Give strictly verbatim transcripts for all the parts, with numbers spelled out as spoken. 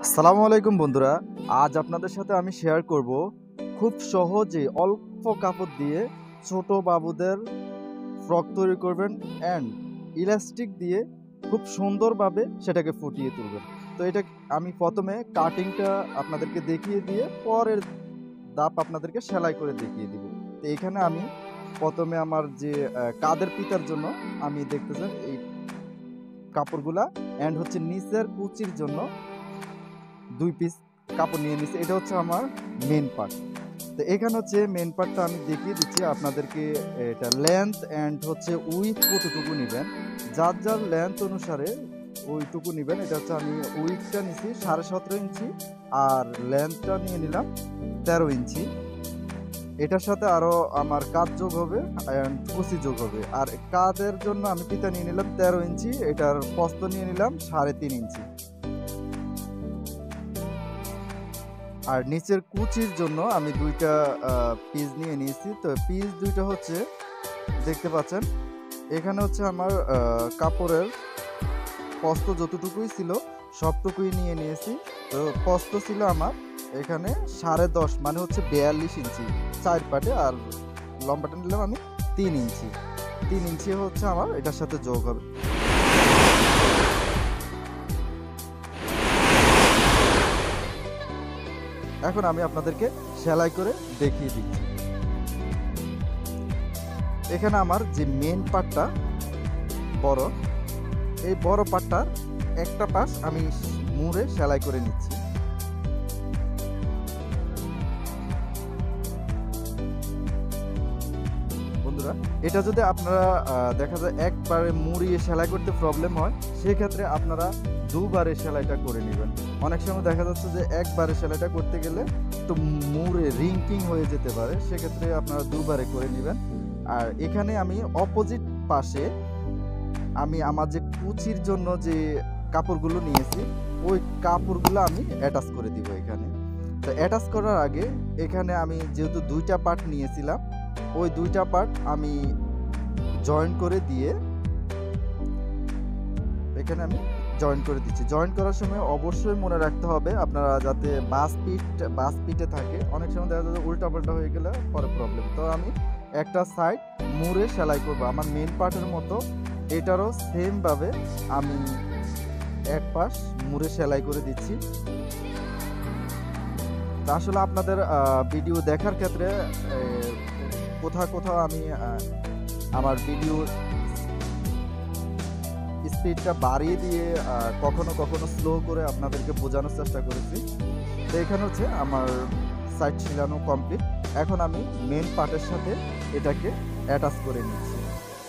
আসসালামু আলাইকুম বন্ধুরা, আজ আপনাদের সাথে আমি শেয়ার করব খুব সহজে অল্প কাপড় দিয়ে ছোট বাবুদের ফ্রক তৈরি করবেন অ্যান্ড ইলাস্টিক দিয়ে খুব সুন্দরভাবে সেটাকে ফুটিয়ে তুলবেন। তো এটা আমি প্রথমে কাটিংটা আপনাদেরকে দেখিয়ে দিয়ে পরের ধাপ আপনাদেরকে সেলাই করে দেখিয়ে দিব। তো এখানে আমি প্রথমে আমার যে আহ, কাঁধের পিতার জন্য আমি দেখতেছেন এই কাপড়গুলা অ্যান্ড হচ্ছে নিচের কুচির জন্য দুই পিস কাপড় নিয়ে নিচ্ছি। এটা হচ্ছে আমার মেন পার্ট। তো এখানে হচ্ছে মেন পার্টটা আমি দেখিয়ে দিচ্ছি আপনাদেরকে। এটা লেন্থ অ্যান্ড হচ্ছে উইথ কতটুকু নেবেন, যার যার লেন্থ অনুসারে ওইটুকু নেবেন। এটা হচ্ছে আমি উইথটা নিচ্ছি সাড়ে সতেরো ইঞ্চি আর লেন্থটা নিয়ে নিলাম তেরো ইঞ্চি। এটার সাথে আরও আমার কাঁধ যোগ হবে অ্যান্ড কুচি যোগ হবে। আর কাঁধের জন্য আমি পিতা নিয়ে নিলাম তেরো ইঞ্চি, এটার প্রস্থ নিয়ে নিলাম সাড়ে তিন ইঞ্চি। আর নিচের কুচির জন্য আমি দুইটা পিস নিয়ে নিয়েছি। তো পিস দুইটা হচ্ছে দেখতে পাচ্ছেন এখানে হচ্ছে আমার কাপড়ের প্রস্থ যতটুকুই ছিল সবটুকুই নিয়ে নিয়েছি। তো প্রস্থ ছিল আমার এখানে সাড়ে দশ, মানে হচ্ছে বিয়াল্লিশ ইঞ্চি চার পাটে, আর লম্বাটা নিলাম আমি তিন ইঞ্চি। তিন ইঞ্চি হচ্ছে আমার এটার সাথে যোগ হবে। এখন আমি আপনাদেরকে সেলাই করে দেখিয়ে দিচ্ছি। এখানে আমার যে মেন পার্টটা বড়, এই বড় পার্টটার একটা পাশ আমি মুড়ে সেলাই করে নিচ্ছি। বন্ধুরা, এটা যদি আপনারা দেখা যায় একবারে মুড়িয়ে সেলাই করতে প্রবলেম হয়, সেক্ষেত্রে আপনারা দুবারে সেলাইটা করে নেবেন। অনেক সময় দেখা যাচ্ছে যে একবারে সেলাইটা করতে গেলে একটু মুড়ে রিঙ্কিং হয়ে যেতে পারে, সেক্ষেত্রে আপনারা দুবারে করে নেবেন। আর এখানে আমি অপোজিট পাশে আমি আমার যে কুচির জন্য যে কাপড়গুলো নিয়েছি ওই কাপড়গুলো আমি অ্যাটাচ করে দিব এখানে। তো অ্যাটাচ করার আগে এখানে আমি যেহেতু দুইটা পার্ট নিয়েছিলাম, ওই দুইটা পার্ট আমি জয়েন করে দিয়ে এখানে আমি জয়েন করে দিচ্ছি। জয়েন করার সময় অবশ্যই মনে রাখতে হবে আপনারা যাতে বাস পিট বাস পিটে থাকে। অনেক সময় দেখা যায় উল্টা পাল্টা হয়ে গেলে পরে প্রবলেম। তো আমি একটা সাইড মুড়ে সেলাই করবো আমার মেন পার্টের মতো, এটারও সেমভাবে আমি এক পাশ মুড়ে সেলাই করে দিচ্ছি। তা আসলে আপনাদের ভিডিও দেখার ক্ষেত্রে কোথাও কোথাও আমি আমার ভিডিও স্পিডটা বাড়িয়ে দিয়ে কখনো কখনো স্লো করে আপনাদেরকে বোঝানোর চেষ্টা করেছি। তো এখানে হচ্ছে আমার সাইড ছিলানো কমপ্লিট। এখন আমি মেন পার্টের সাথে এটাকে অ্যাটাচ করে নিচ্ছি।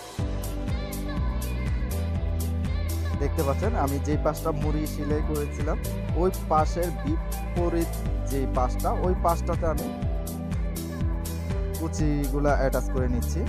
দেখতে পাচ্ছেন আমি যে পাশটা মুড়ি সেলাই করেছিলাম ওই পাশের বিপরীত যে পাশটা, ওই পাশটাতে আমি কুচিগুলা অ্যাটাচ করে নিচ্ছি।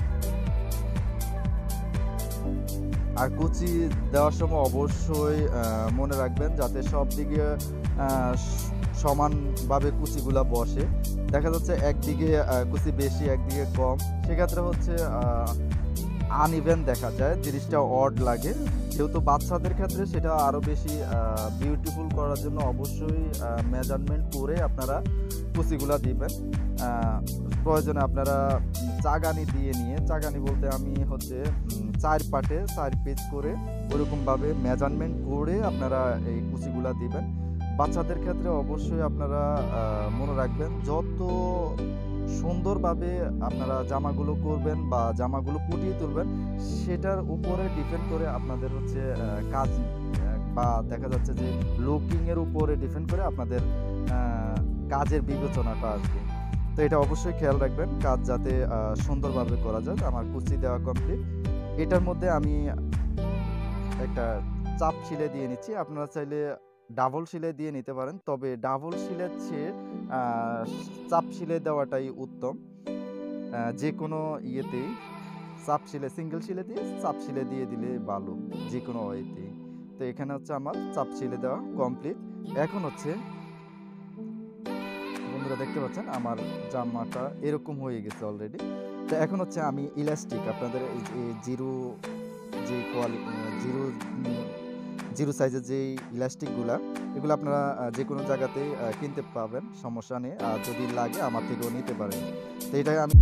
আর কুচি দেওয়ার সময় অবশ্যই মনে রাখবেন যাতে সব দিকে সমানভাবে কুচিগুলা বসে। দেখা যাচ্ছে একদিকে কুচি বেশি একদিকে কম, সেক্ষেত্রে হচ্ছে আনইভেন দেখা যায়, জিনিসটা অড লাগে। যেহেতু বাচ্চাদের ক্ষেত্রে সেটা আরও বেশি বিউটিফুল করার জন্য অবশ্যই মেজারমেন্ট করে আপনারা কুচিগুলা দিবেন। প্রয়োজনে আপনারা চাগানি দিয়ে নিয়ে, চাগানি বলতে আমি হচ্ছে চার পাটে চার পিস করে ওরকমভাবে মেজারমেন্ট করে আপনারা এই কুচিগুলা দিবেন। বাচ্চাদের ক্ষেত্রে অবশ্যই আপনারা মনে রাখবেন যত সুন্দরভাবে আপনারা জামাগুলো করবেন বা জামাগুলো ফুটিয়ে তুলবেন সেটার উপরে ডিপেন্ড করে আপনাদের হচ্ছে কাজ বা দেখা যাচ্ছে যে লুকিংয়ের উপরে ডিপেন্ড করে আপনাদের কাজের বিবেচনাটা আসবে। তো এটা অবশ্যই খেয়াল রাখবেন কাজ যাতে সুন্দরভাবে করা যায়। আমার কুচি দেওয়া কমপ্লিট। এটার মধ্যে আমি একটা চাপ সিলাই দিয়ে নিচ্ছি। আপনারা চাইলে ডাবল সিলাই দিয়ে নিতে পারেন, তবে ডাবল সিলাইয়ের চেয়ে চাপ সিলাই দেওয়াটাই উত্তম। যে কোনো ইয়েতেই চাপ সিলাই, সিঙ্গেল সিলাই দিয়ে চাপ সিলাই দিয়ে দিলে ভালো, যে কোনো ওয়েতেই। তো এখানে হচ্ছে আমার চাপ সিলাই দেওয়া কমপ্লিট। এখন হচ্ছে বন্ধুরা দেখতে পাচ্ছেন আমার জামাটা এরকম হয়ে গেছে অলরেডি। তো এখন হচ্ছে আমি ইলাস্টিক আপনাদের এই জিরো যে কোয়ালিটি জিরো জিরো সাইজের যে ইলাস্টিকগুলা, এগুলো আপনারা যে কোনো জায়গাতেই কিনতে পাবেন, সমস্যা নেই। আর যদি লাগে আমার থেকেও নিতে পারেন। তো এটাই আমি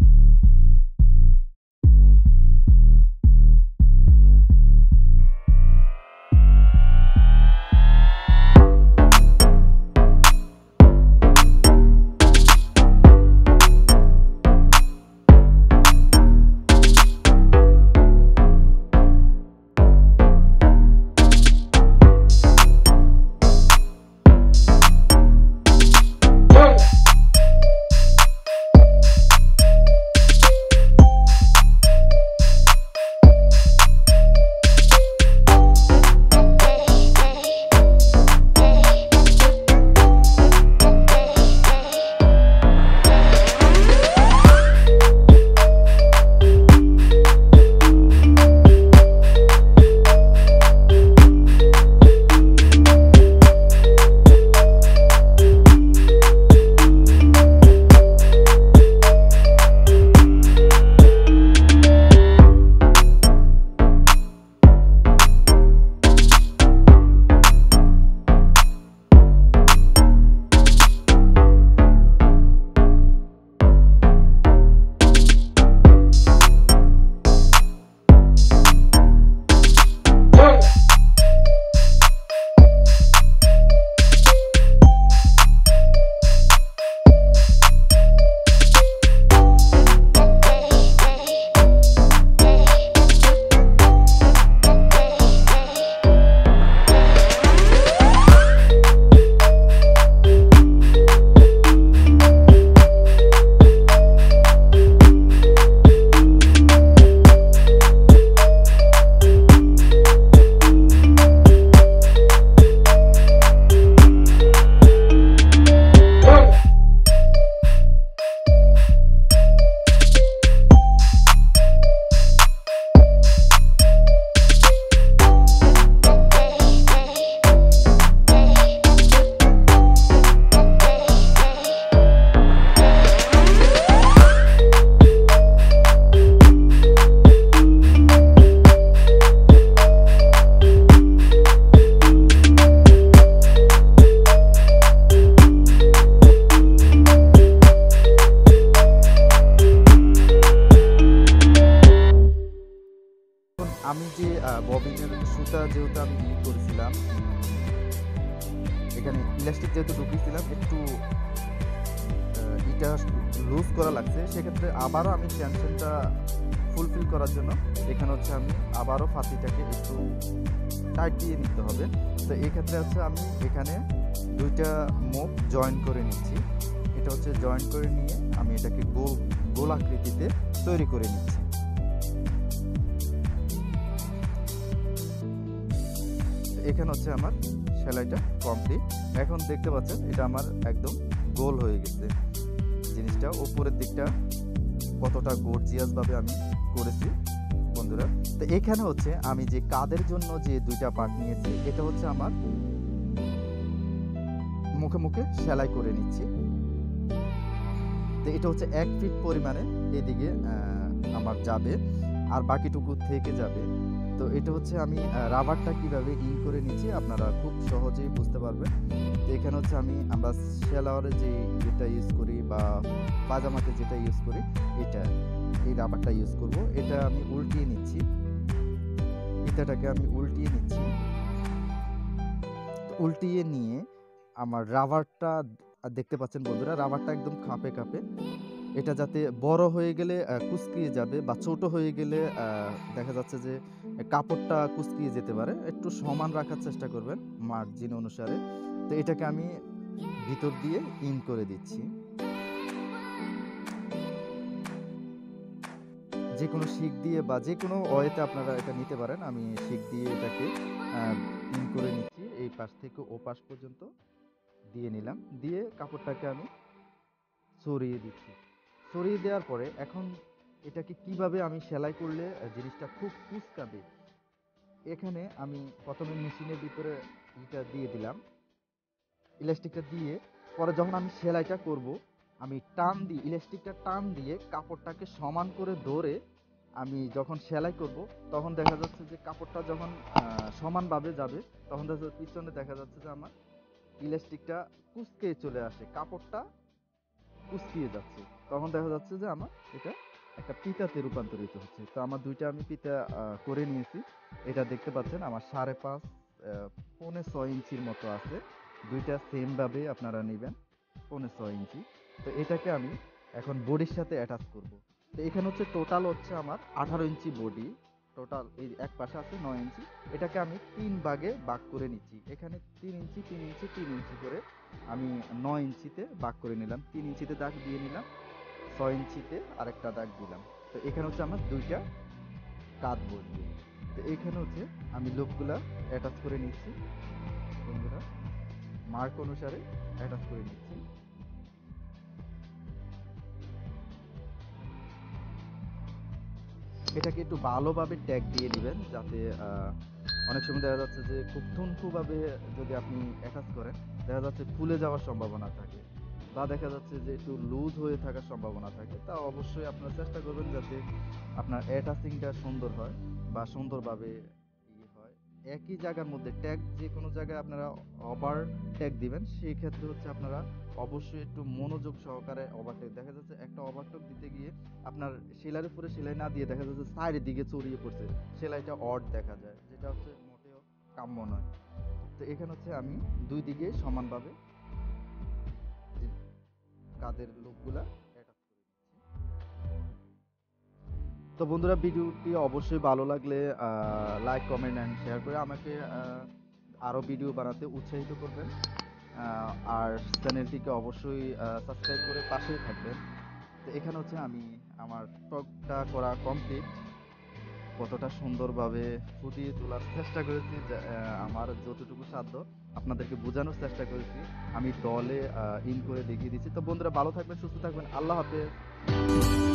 আমি যে ববিনের সুতা যেহেতু আমি ই করেছিলাম, এখানে ইলাস্টিক যেহেতু ঢুকিয়েছিলাম, একটু এটা লুজ করা লাগছে। সেক্ষেত্রে আবারও আমি টেনশনটা ফুলফিল করার জন্য এখানে হচ্ছে আমি আবারও ফাতিটাকে একটু টাইট দিয়ে নিতে হবে। তো এই ক্ষেত্রে হচ্ছে আমি এখানে দুইটা মুখ জয়েন করে নিচ্ছি। এটা হচ্ছে জয়েন করে নিয়ে আমি এটাকে গোল গোল আকৃতিতে তৈরি করে নিচ্ছি। এখানে হচ্ছে আমার সেলাইটা কমপ্লিট। এখন দেখতে পাচ্ছেন এটা আমার একদম গোল হয়ে গেছে। জিনিসটা উপরের দিকটা কতটা গর্জিয়াস ভাবে আমি করেছি বন্ধুরা। তো এখানে হচ্ছে আমি যে কাঁধের জন্য যে দুইটা পার্ট নিয়েছি, এটা হচ্ছে আমার মুখে মুখে সেলাই করে নিচ্ছি। তো এটা হচ্ছে এক ফিট পরিমাণে এদিকে আমার যাবে, আর বাকিটুকু থেকে যাবে। তো এটা হচ্ছে আমি রাবারটা কিভাবে ইন করে নিচ্ছি আপনারা খুব সহজেই বুঝতে পারবেন। তো এখানে হচ্ছে আমি আমরা সেলাওয়ারে যে যেটা ইউজ করি বা পাজামাতে যেটা ইউজ করি, এটা এই রাবারটা ইউজ করব। এটা আমি উল্টিয়ে নিচ্ছি, ফিতাটাকে আমি উল্টিয়ে নিচ্ছি। উল্টিয়ে নিয়ে আমার রাবারটা দেখতে পাচ্ছেন বন্ধুরা, রাবারটা একদম খাপে খাপে। এটা যাতে বড় হয়ে গেলে কুচকিয়ে যাবে বা ছোট হয়ে গেলে দেখা যাচ্ছে যে কাপড়টা কুচকিয়ে যেতে পারে, একটু সমান রাখার চেষ্টা করবেন মার্জিন অনুসারে। তো এটাকে আমি ভিতর দিয়ে ইন করে দিচ্ছি। যে কোনো শিক দিয়ে বা যে কোনো ওয়েতে আপনারা এটা নিতে পারেন। আমি শিক দিয়ে এটাকে ইন করে নিচ্ছি, এই পাশ থেকে ও পাশ পর্যন্ত দিয়ে নিলাম। দিয়ে কাপড়টাকে আমি সরিয়ে দিচ্ছি। সরিয়ে দেওয়ার পরে এখন এটাকে কিভাবে আমি সেলাই করলে জিনিসটা খুব কুচকাবে, এখানে আমি প্রথমে মেশিনের ভিতরে এটা দিয়ে দিলাম, ইলাস্টিকটা দিয়ে পরে যখন আমি সেলাইটা করব, আমি টান দিয়ে ইলাস্টিকটা টান দিয়ে কাপড়টাকে সমান করে ধরে আমি যখন সেলাই করব তখন দেখা যাচ্ছে যে কাপড়টা যখন আহ, সমানভাবে যাবে তখন দেখা যাচ্ছে পিছনে দেখা যাচ্ছে যে আমার ইলাস্টিকটা কুঁচকে চলে আসে, কাপড়টা কুঁচকিয়ে যাচ্ছে, তখন দেখা যাচ্ছে যে আমার এটা একটা পিতাতে রূপান্তরিত হচ্ছে। তো আমার দুইটা আমি পিতা আহ, করে নিয়েছি। এটা দেখতে পাচ্ছেন আমার সাড়ে পাঁচ আহ, পৌনে ছয় ইঞ্চির মতো আছে। দুইটা সেম ভাবে আপনারা নেবেন, পৌনে ছয় ইঞ্চি। তো এটাকে আমি এখন বডির সাথে অ্যাটাচ করব। তো এখানে হচ্ছে টোটাল হচ্ছে আমার আঠারো ইঞ্চি বডি, টোটাল এই এক পাশে আছে নয় ইঞ্চি। এটাকে আমি তিন ভাগে ভাগ করে নিচ্ছি, এখানে তিন ইঞ্চি তিন ইঞ্চি তিন ইঞ্চি করে আমি নয় ইঞ্চিতে ভাগ করে নিলাম, তিন ইঞ্চিতে দাগ দিয়ে নিলাম, ছয় ইঞ্চিতে আরেকটা দাগ দিলাম। তো এখানে হচ্ছে আমার দুইটা কাঁধ বসবে। তো এখানে হচ্ছে আমি লোকগুলা অ্যাটাচ করে নিচ্ছি বন্ধুরা, মার্ক অনুসারে অ্যাটাচ করে নিচ্ছি। এটাকে একটু ভালোভাবে ট্যাগ দিয়ে দিবেন, যাতে আহ, অনেক সময় দেখা যাচ্ছে যে খুব ঠুনঠুভাবে যদি আপনি অ্যাটাচ করেন দেখা যাচ্ছে ফুলে যাওয়ার সম্ভাবনা থাকে, বা দেখা যাচ্ছে যে একটু লুজ হয়ে থাকার সম্ভাবনা থাকে। তা অবশ্যই আপনারা চেষ্টা করবেন যাতে আপনার অ্যাটাচিংটা সুন্দর হয় বা সুন্দরভাবে ইয়ে হয়। একই জায়গার মধ্যে ট্যাগ যে কোনো জায়গায় আপনারা ওভার ট্যাগ দিবেন, সেই ক্ষেত্রে হচ্ছে আপনারা অবশ্যই একটু মনোযোগ সহকারে ওভারটেক, দেখা যাচ্ছে একটা ওভারটেক দিতে গিয়ে আপনার সেলাইয়ের উপরে সেলাই না দিয়ে দেখা যাচ্ছে সাইডের দিকে ছড়িয়ে পড়ছে, সেলাইটা অড দেখা যায়, যেটা হচ্ছে মোটেও কাম্য নয়। তো এখানে হচ্ছে আমি দুই দিকে সমানভাবে যে কাঁধের লুপগুলা অ্যাটাচ করে নিচ্ছি। তো বন্ধুরা, ভিডিওটি অবশ্যই ভালো লাগলে লাইক কমেন্ট অ্যান্ড শেয়ার করে আমাকে আহ, আরো ভিডিও বানাতে উৎসাহিত করবেন। আহ, আর চ্যানেলটিকে অবশ্যই সাবস্ক্রাইব করে পাশেই থাকবেন। তো এখানে হচ্ছে আমি আমার টকটা করা কমপ্লিট, কতটা সুন্দরভাবে ফুটিয়ে তোলার চেষ্টা করেছি, যা- আহ, আমার যতটুকু সাধ্য আপনাদেরকে বোঝানোর চেষ্টা করেছি। আমি দলে ইন করে দেখিয়ে দিচ্ছি। তো বন্ধুরা, ভালো থাকবেন, সুস্থ থাকবেন, আল্লাহ হাফেজ।